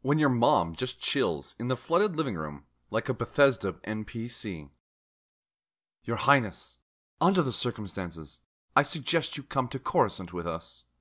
when your mom just chills in the flooded living room like a Bethesda NPC. Your Highness, under the circumstances, I suggest you come to Coruscant with us.